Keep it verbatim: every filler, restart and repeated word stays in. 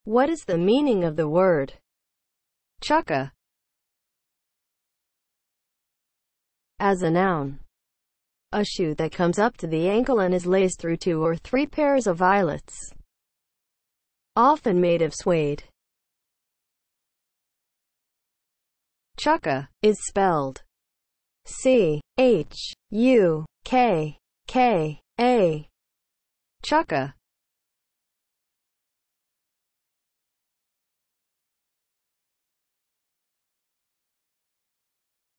What is the meaning of the word chukka as a noun? A shoe that comes up to the ankle and is laced through two or three pairs of eyelets, often made of suede. Chukka is spelled C H U K K A. Chukka